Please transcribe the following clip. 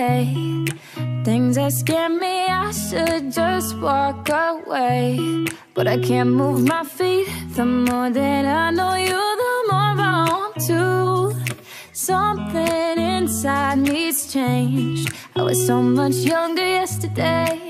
say things that scare me. I should just walk away, but I can't move my feet. The more that I know you, the more I want to. Something inside me's changed. I was so much younger yesterday.